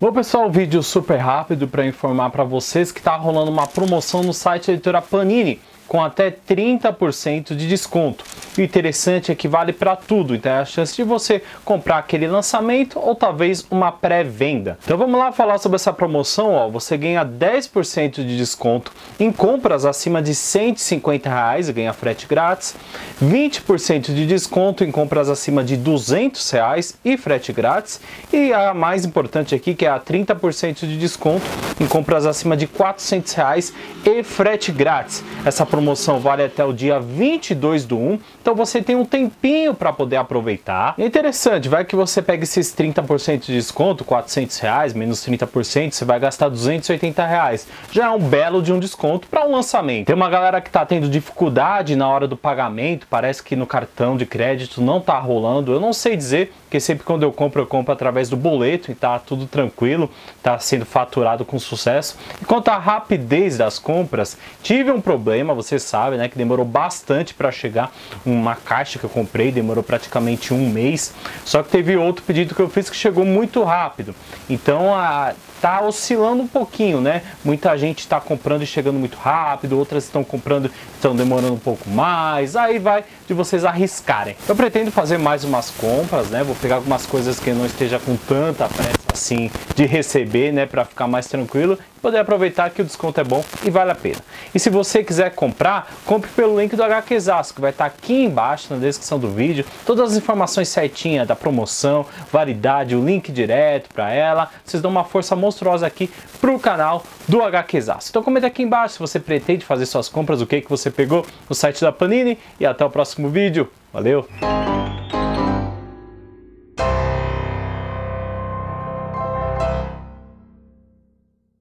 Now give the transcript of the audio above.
Bom pessoal, vídeo super rápido para informar para vocês que está rolando uma promoção no site da editora Panini com até 30% de desconto. O interessante é que vale para tudo, então é a chance de você comprar aquele lançamento ou talvez uma pré-venda. Então vamos lá falar sobre essa promoção. Você ganha 10% de desconto em compras acima de R$ 150 e ganha frete grátis, 20% de desconto em compras acima de R$ 200 e frete grátis, e a mais importante aqui que é a 30% de desconto em compras acima de R$ 400 e frete grátis. Essa promoção vale até o dia 22/1, então você tem um tempinho para poder aproveitar. É interessante, vai que você pega esses 30% de desconto, R$ 400 menos 30%, você vai gastar R$ 280. Já é um belo de um desconto para um lançamento. Tem uma galera que está tendo dificuldade na hora do pagamento, parece que no cartão de crédito não está rolando. Eu não sei dizer, porque sempre quando eu compro através do boleto e tá tudo tranquilo, tá sendo faturado com sucesso. E quanto à rapidez das compras, tive um problema, você sabe, né, que demorou bastante para chegar uma caixa que eu comprei, demorou praticamente um mês. Só que teve outro pedido que eu fiz que chegou muito rápido. Então tá oscilando um pouquinho, né? Muita gente está comprando e chegando muito rápido, outras estão comprando e estão demorando um pouco mais. Aí vai de vocês arriscarem. Eu pretendo fazer mais umas compras, né? Vou pegar algumas coisas que eu não esteja com tanta pressa assim de receber, né? Para ficar mais tranquilo e poder aproveitar que o desconto é bom e vale a pena. E se você quiser comprar, compre pelo link do HQzaço, que vai estar aqui embaixo na descrição do vídeo. Todas as informações certinhas da promoção, validade, o link direto para ela. Vocês dão uma força monstruosa aqui pro canal do HQzaço. Então comenta aqui embaixo se você pretende fazer suas compras, o que você pegou no site da Panini, e até o próximo vídeo. Valeu!